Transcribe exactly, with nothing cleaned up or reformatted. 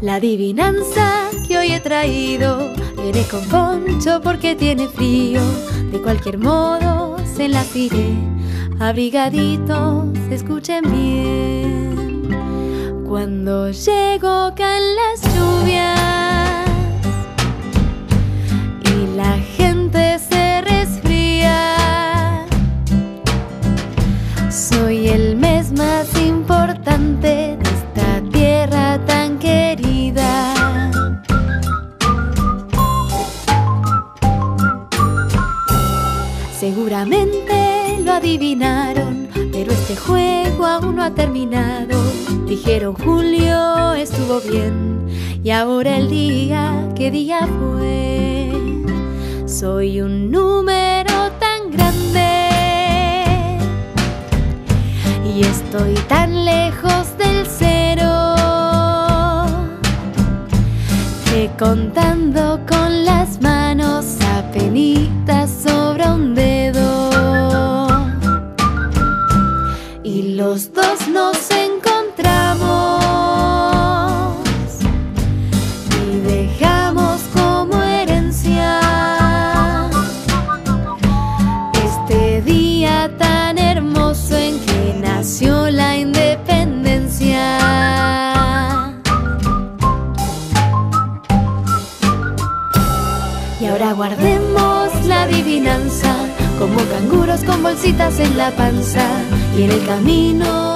La adivinanza que hoy he traído viene con poncho porque tiene frío. De cualquier modo se las diré, abrigaditos, escuchen bien. Cuando llego caen las lluvias y la gente se resfría. Soy el mes más importante de esta tierra tan querida. Seguramente lo adivinaron, pero este juego aún no ha terminado. Dijeron julio estuvo bien, y ahora el día, ¿qué día fue? Soy un número tan grande y estoy tan lejos del cero que contando con las manos apenitas sobra un dedo. Y los dos nos encontramos y dejamos como herencia este día tan hermoso en que nació la independencia. Y ahora guardemos la adivinanza como canguros con bolsitas en la panza, y en el camino